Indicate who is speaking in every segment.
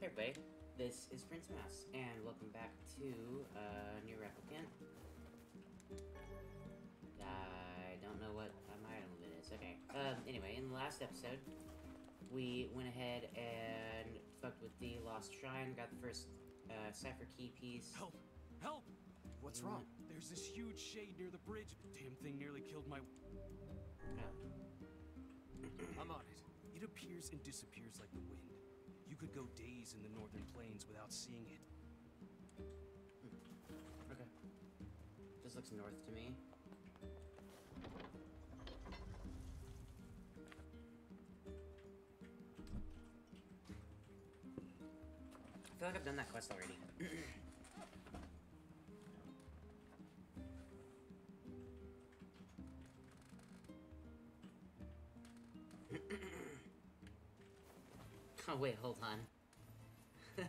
Speaker 1: Hey everybody, this is Prince Mouse, and welcome back to New Replicant. I don't know what my item limit is. Okay. Anyway, in the last episode, we went ahead and fucked with the Lost Shrine, got the first Cipher Key piece.
Speaker 2: Help! Help! What's wrong? There's this huge shade near the bridge. Damn thing nearly killed my...
Speaker 1: Oh.
Speaker 2: I'm on it. It appears and disappears like the wind. You could go days in the northern plains without seeing it.
Speaker 1: Okay. Just looks north to me. I feel like I've done that quest already. Oh wait, hold on. He's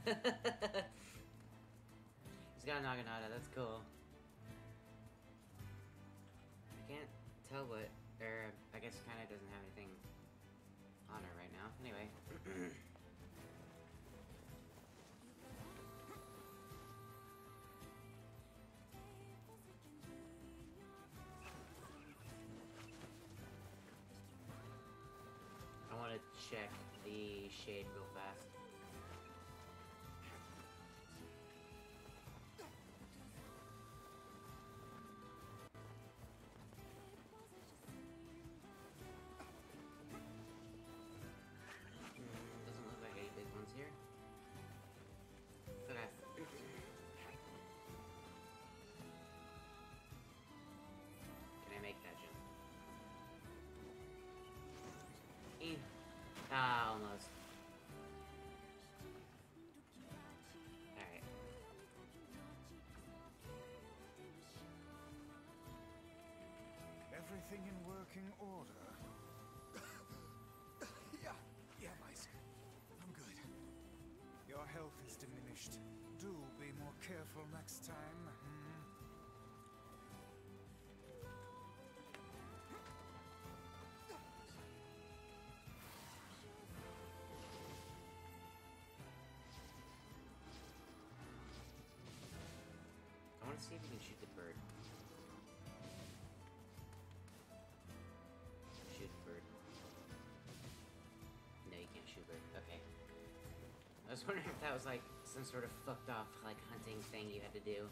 Speaker 1: got a Naginata, that's cool. I can't tell what, or I guess kinda doesn't have anything on her right now. Anyway. I want to check the shade real fast. Doesn't look like any big ones here. Okay. Can I make that jump? Ah, almost. Alright.
Speaker 3: Everything in working order?
Speaker 2: Yeah, Meister. I'm good.
Speaker 3: Your health is diminished. Do be more careful next time.
Speaker 1: I want to see if we can shoot the bird. Shoot the bird. No, you can't shoot a bird. Okay. I was wondering if that was like some sort of fucked off like hunting thing you had to do.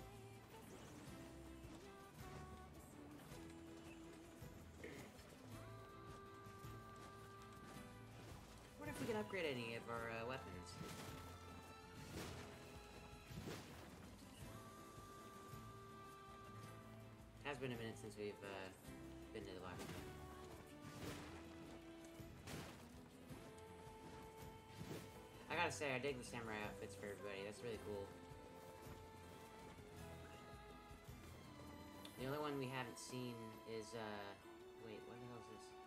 Speaker 1: What if we can upgrade any of our weapons? Has been a minute since we've been to the last one. I gotta say, I dig the samurai outfits for everybody. That's really cool. The only one we haven't seen is, wait, what the hell is this?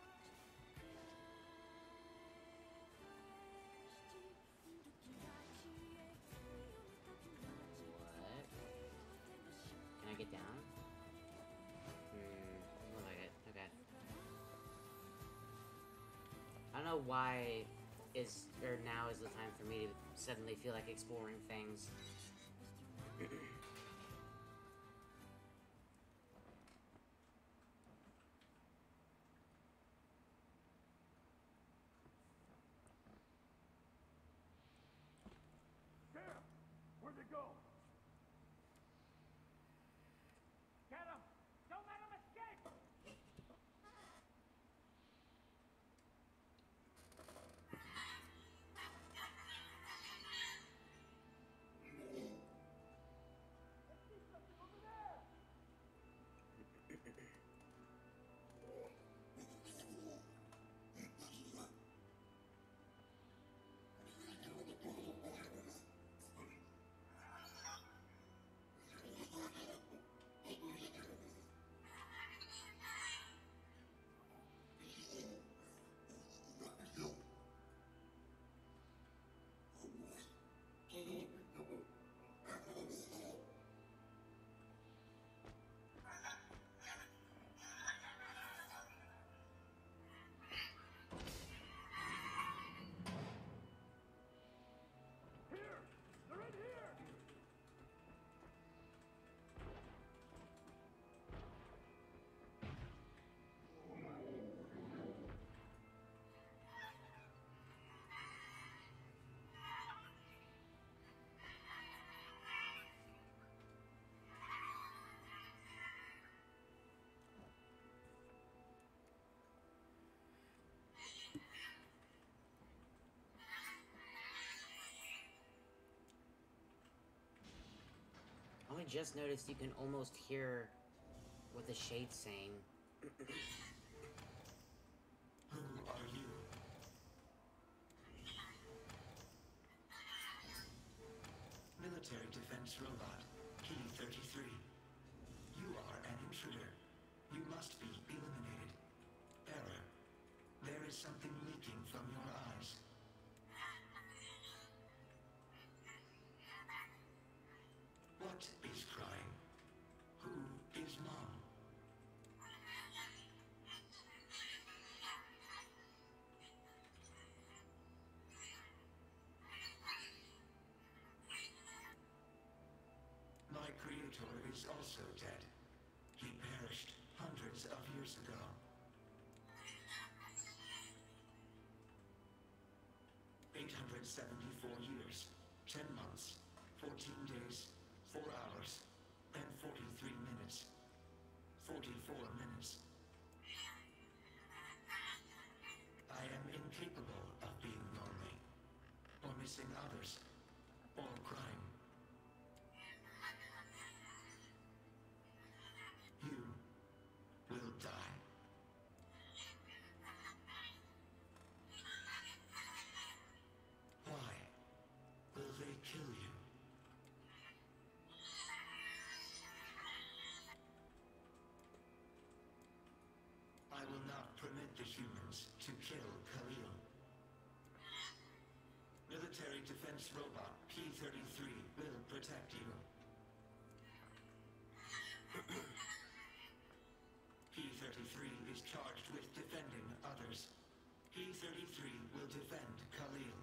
Speaker 1: What? Can I get down? Look like it. Okay. I don't know why now is the time for me to suddenly feel like exploring things.
Speaker 4: Sam! Where'd they go? Get him! Don't let him escape!
Speaker 1: just noticed you can almost hear what the shade's saying.
Speaker 5: Who are you? Military defense robot, P-33. You are an intruder. You must be eliminated. Error. There is something leaking from your eyes. What is crying? Who is Mom? My creator is also dead. He perished hundreds of years ago. 874 years, 10 months, 14 days, 4 hours, and 43 minutes. 44 minutes. I am incapable of being lonely, or missing others, or crying. You will die. Why will they kill you? I will not permit the humans to kill Khalil. Military defense robot P-33 will protect you. P-33 is charged with defending others. P-33 will defend Khalil.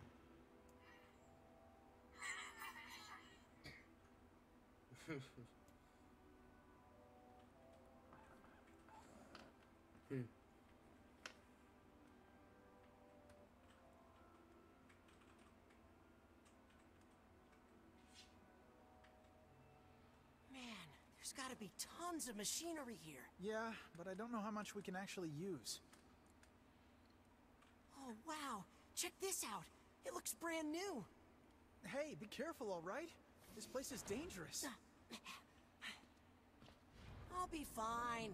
Speaker 6: Man, there's gotta be tons of machinery here.
Speaker 7: Yeah, but I don't know how much we can actually use.
Speaker 6: Oh, wow. Check this out. It looks brand new.
Speaker 7: Hey, be careful, all right? This place is dangerous.
Speaker 6: I'll be fine.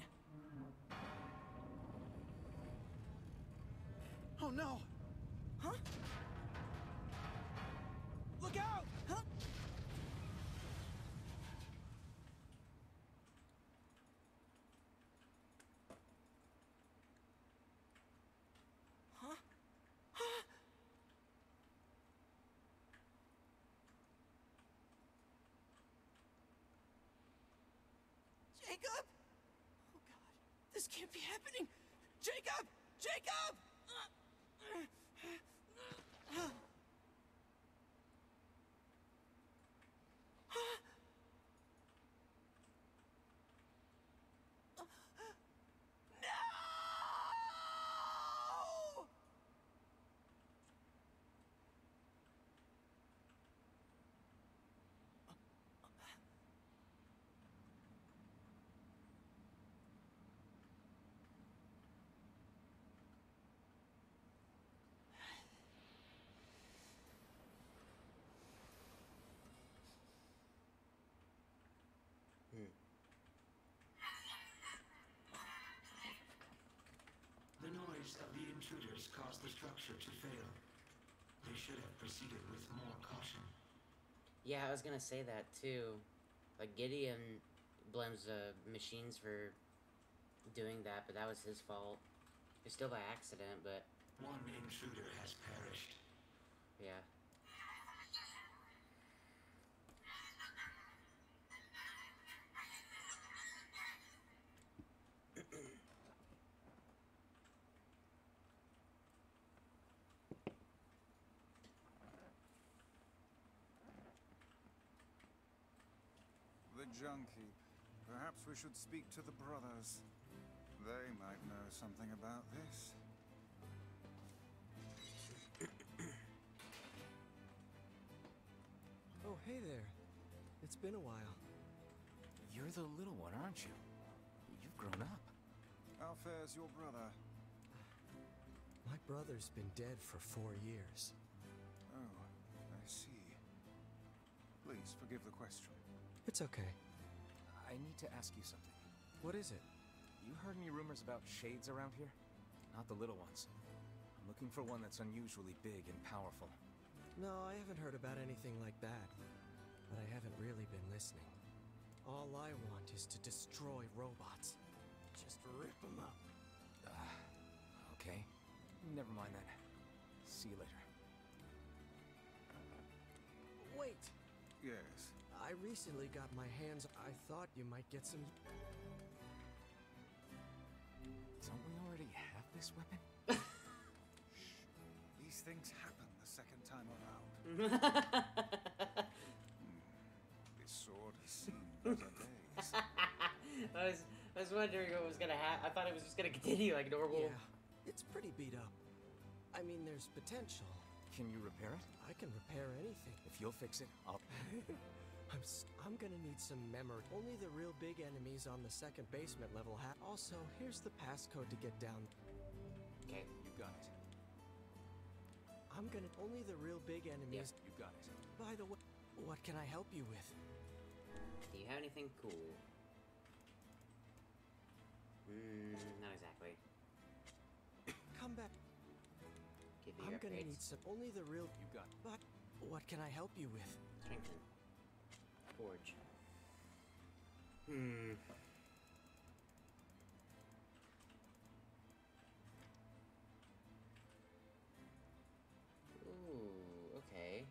Speaker 7: Oh no!
Speaker 6: Huh?
Speaker 7: Look out!
Speaker 6: Huh? Huh? Huh? Jacob? Oh God, this can't be happening. Jacob! Jacob! No!
Speaker 5: The noise of the intruders caused the structure to fail. They should have proceeded with more caution.
Speaker 1: Yeah, I was gonna say that too. Like, Gideon blames the machines for doing that, but that was his fault. It's still by accident, but
Speaker 5: One intruder has perished.
Speaker 1: yeah.
Speaker 3: The junk heap. Perhaps we should speak to the brothers. They might know something about this.
Speaker 8: Oh, hey there. It's been a while.
Speaker 2: You're the little one, aren't you? You've grown up.
Speaker 3: How fares your brother?
Speaker 8: My brother's been dead for 4 years.
Speaker 3: Oh, I see. Please forgive the question.
Speaker 8: It's okay.
Speaker 2: I need to ask you something.
Speaker 8: What is it?
Speaker 2: You heard any rumors about shades around here? Not the little ones. I'm looking for one that's unusually big and powerful.
Speaker 8: No, I haven't heard about anything like that. But I haven't really been listening. All I want is to destroy robots. Just rip them up.
Speaker 2: Okay. Never mind then. See you later.
Speaker 8: Wait!
Speaker 3: Yes.
Speaker 8: I recently got my hands... I thought you might get some...
Speaker 2: Don't we already have this weapon?
Speaker 3: These things happen the second time around. This sword has seen better days.
Speaker 1: I was wondering what was gonna happen. I thought it was just gonna continue like normal.
Speaker 8: Yeah, it's pretty beat up. I mean, there's potential.
Speaker 2: Can you repair it?
Speaker 8: I can repair anything.
Speaker 2: If you'll fix it, I'll...
Speaker 8: I'm gonna need some memory. Only the real big enemies on the second basement level have... Also, here's the passcode to get down.
Speaker 1: Okay.
Speaker 2: You got it.
Speaker 8: Only the real big enemies...
Speaker 2: You got it.
Speaker 8: By the way, what can I help you with?
Speaker 1: Do you have anything cool? Not exactly.
Speaker 8: Come back.
Speaker 1: Give me
Speaker 8: I'm
Speaker 1: your
Speaker 8: gonna
Speaker 1: upgrades.
Speaker 8: need some... Only the real...
Speaker 2: You got it.
Speaker 8: But what can I help you with?
Speaker 1: Strengthen. Forge. Ooh, okay.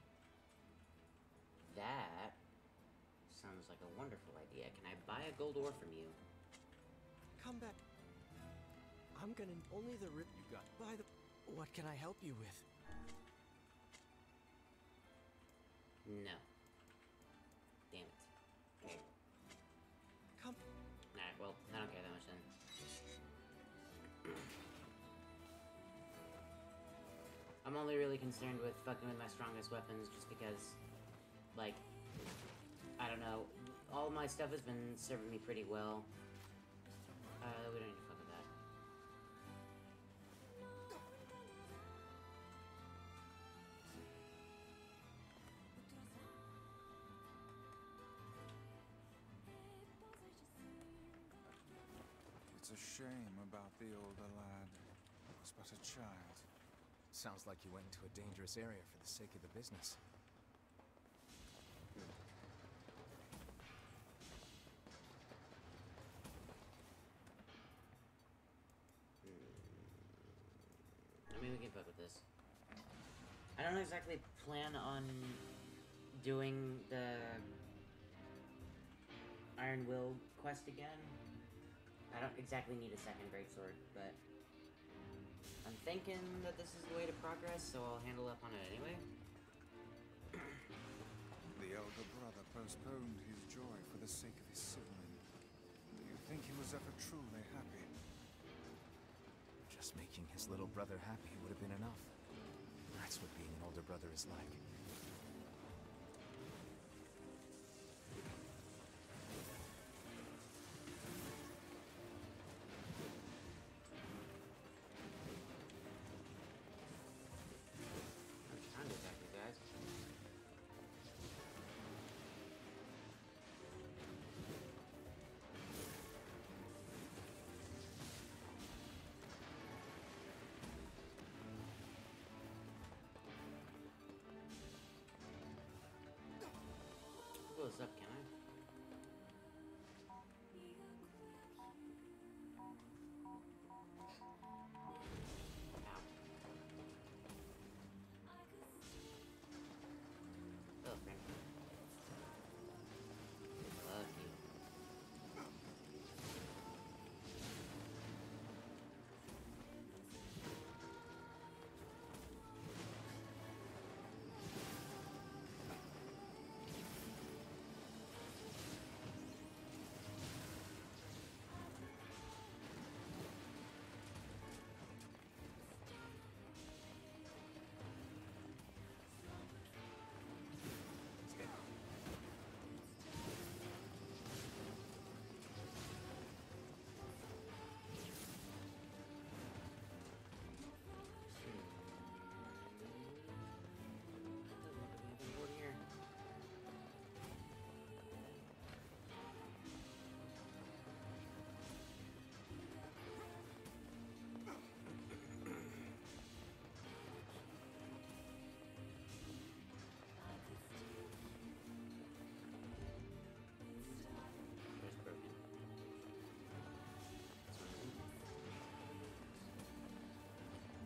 Speaker 1: That sounds like a wonderful idea. Can I buy a gold ore from you?
Speaker 8: Come back. I'm gonna... Only the real...
Speaker 2: You got it.
Speaker 8: By the... What can I help you with?
Speaker 1: No. Damn it. Okay.
Speaker 8: Come...
Speaker 1: Alright, well, I don't care that much then. I'm only really concerned with fucking with my strongest weapons just because, like, I don't know, all my stuff has been serving me pretty well. We don't need to fuck with that.
Speaker 3: It's a shame about the older lad. He was but a child.
Speaker 2: Sounds like you went into a dangerous area for the sake of the business.
Speaker 1: I mean, we can fuck with this. I don't exactly plan on doing the Iron Will quest again. I don't exactly need a second greatsword, but I'm thinking that this is the way to progress, so I'll handle up on it anyway.
Speaker 3: The elder brother postponed his joy for the sake of his sibling. Do you think he was ever truly happy?
Speaker 2: Just making his little brother happy would have been enough. That's what being an older brother is like.
Speaker 1: I'm trying to attack you guys. Blow this up, can I? Ow. Oh, friend. Love you.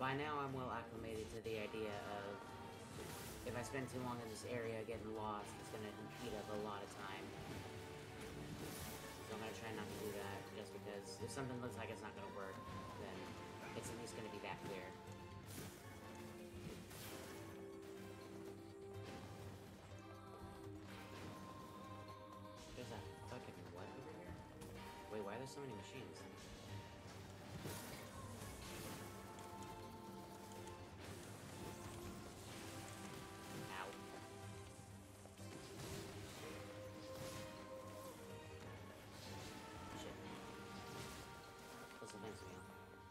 Speaker 1: by now I'm well acclimated to the idea of if I spend too long in this area getting lost, it's gonna eat up a lot of time. So I'm gonna try not to do that, just because if something looks like it's not gonna work, then it's at least gonna be that clear. There's a fucking what over here? Wait, why are there so many machines? Ow. Shit. What's the next meal?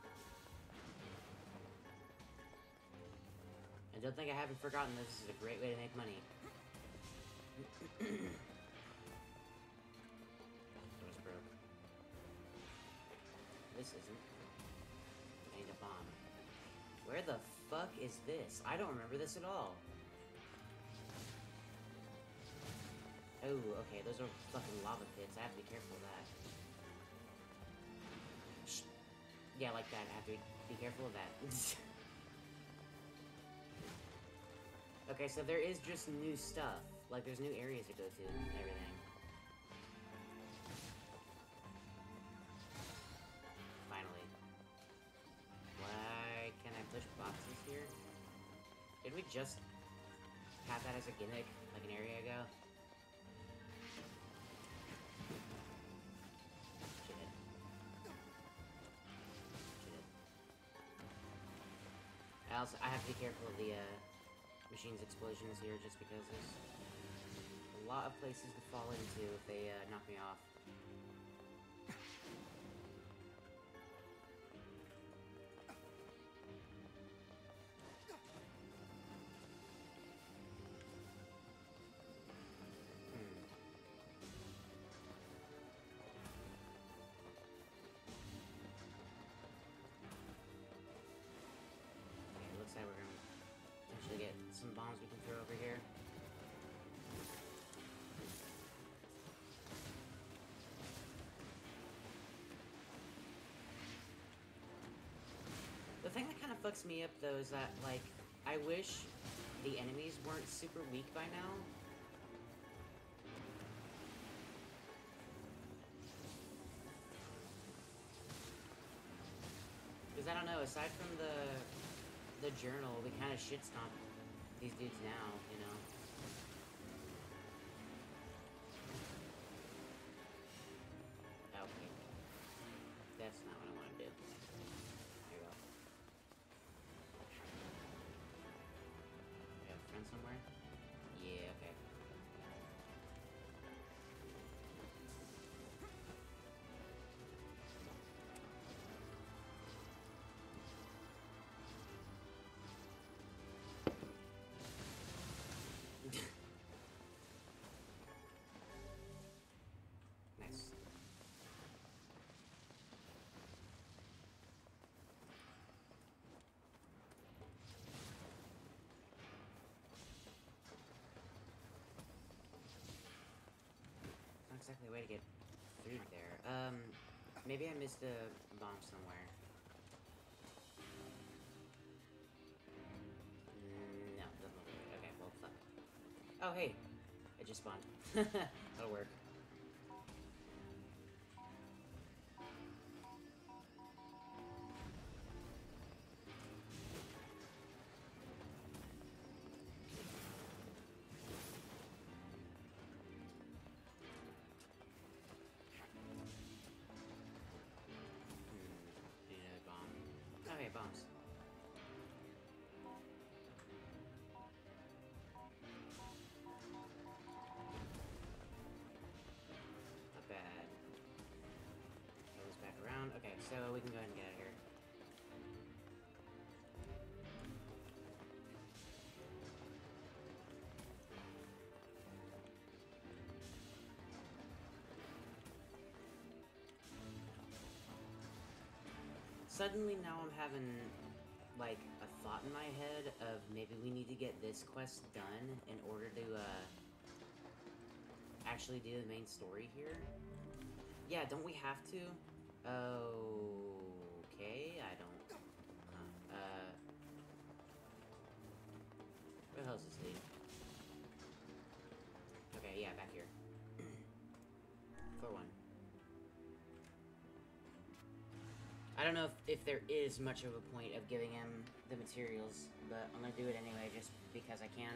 Speaker 1: I don't think I haven't forgotten this is a great way to make money. Door's broke. This isn't. I need a bomb. Where the fuck is this? I don't remember this at all. Oh, okay, those are fucking lava pits. I have to be careful of that. Shh. Yeah, like that. I have to be careful of that. Okay, so there is just new stuff. Like, there's new areas to go to and everything. Finally. Why can't I push boxes here? Did we just have that as a gimmick, like an area ago? Shit. Shit. I have to be careful of the, machines explosions here just because there's a lot of places to fall into if they knock me off. Okay, looks like we're gonna potentially get some bombs we can throw over here. The thing that kind of fucks me up though is that, like, I wish the enemies weren't super weak by now. Because I don't know, aside from the journal, we kind of shit stomp these dudes now, you know? Okay. That's not what I want to do. Here we go. We have a friend somewhere? Yeah, okay. Nice. Not exactly a way to get through there. Maybe I missed a bomb somewhere. No, doesn't look like it. Okay, well, fuck. Oh, hey! It just spawned. That'll work. Need another bomb. Oh, hey, bombs. Not bad. Throw this back around. Okay, so we can go ahead and get out of here. Suddenly now I'm having, like, a thought in my head of maybe we need to get this quest done in order to, actually do the main story here. Yeah, don't we have to? Okay, I don't... the hell does this lead? Okay, yeah, back here. Floor 1. I don't know if there is much of a point of giving him the materials, but I'm gonna do it anyway just because I can.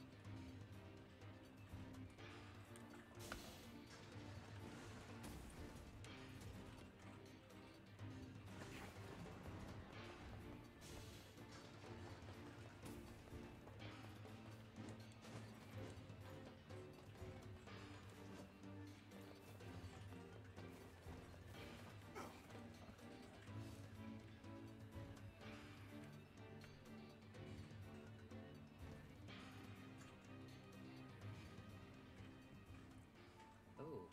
Speaker 1: Oh.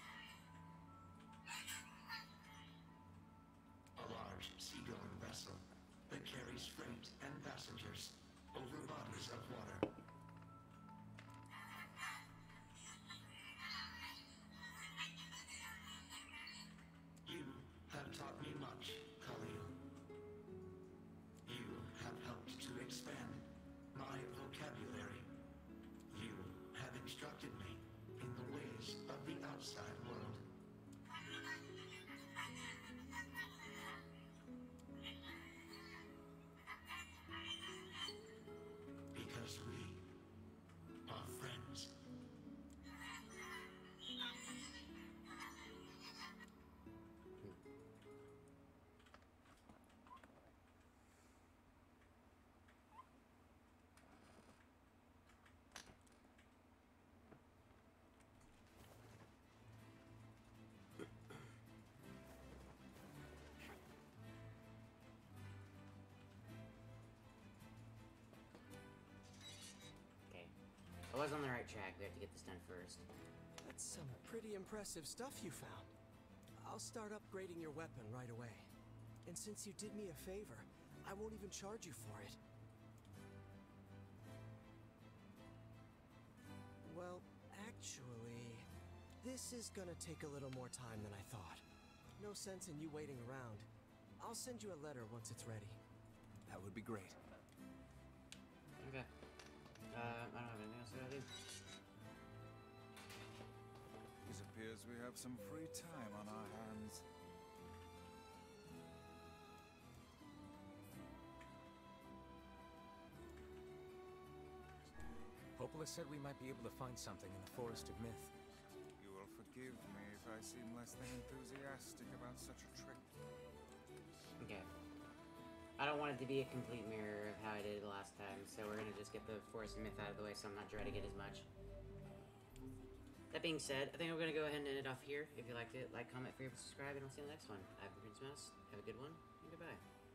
Speaker 5: A large seagoing vessel that carries freight and passengers over bodies of water. You have taught me much, Khalil. You have helped to expand my vocabulary. You have instructed me in the ways of the outside world. Because we are friends.
Speaker 1: Okay. I was on the right track. We have to get this done first.
Speaker 8: That's some pretty impressive stuff you found. I'll start upgrading your weapon right away. And since you did me a favor, I won't even charge you for it. Well, actually, this is gonna take a little more time than I thought. No sense in you waiting around. I'll send you a letter once it's ready.
Speaker 2: That would be great.
Speaker 1: Okay. I don't have anything else I gotta do.
Speaker 3: It appears we have some free time on our hands.
Speaker 2: Popola said we might be able to find something in the Forest of Myth.
Speaker 3: You will forgive me if I seem less than enthusiastic about such a trip.
Speaker 1: Okay. I don't want it to be a complete mirror of how I did it the last time, so we're gonna just get the Forest of Myth out of the way so I'm not dreading it as much. That being said, I think I'm gonna go ahead and end it off here. If you liked it, like, comment, favorite, subscribe, and I'll see you in the next one. I've been Prince Mouse. Have a good one, and goodbye.